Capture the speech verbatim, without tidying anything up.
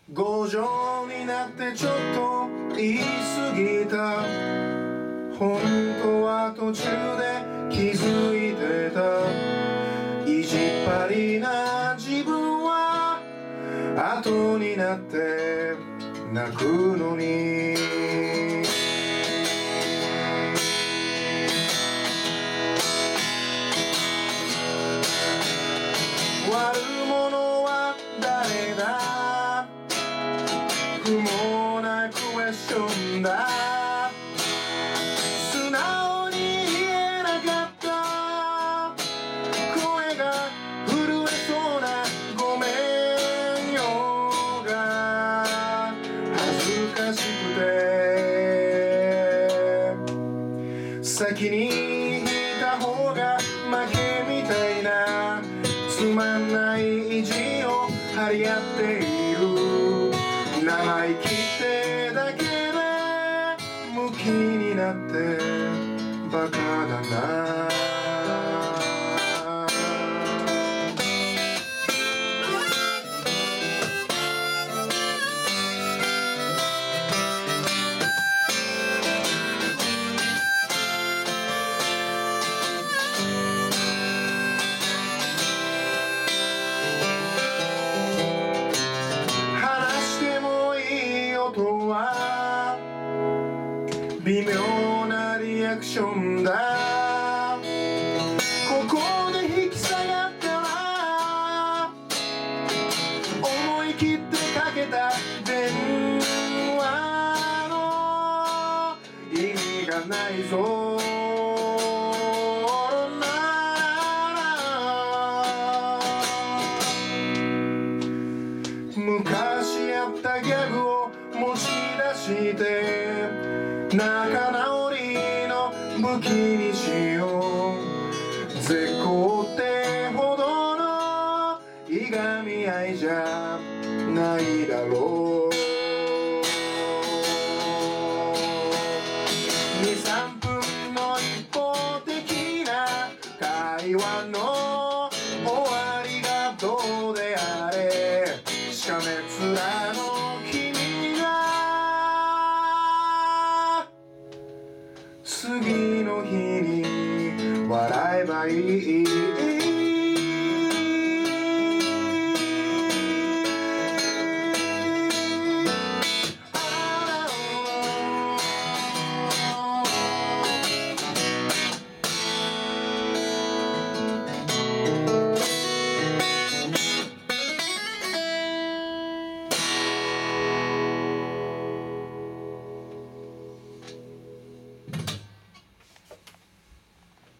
強情になってちょっと言い過ぎた、本当は途中で気づいてた、意地っ張りな自分は後になって泣くのに。悪者は誰だ、不毛なクエスチョンだ、素直に言えなかった、声が震えそうなごめんよが恥ずかしくて、先に引いた方が負けみたいな、つまんない意地を張り合っている、生意気ってだけでムキになってバカだな。とは微妙なリアクションだ、ここで引き下がったら思い切ってかけた電話の意味がないぞ。昔あったギャグを持ち出して仲直りの武器にしよう、絶好ってほどのいがみ合いじゃないだろう。にさんぷんの一方的な会話の終わりがどうであれ、しかめっ面の君が次の日に笑えばいい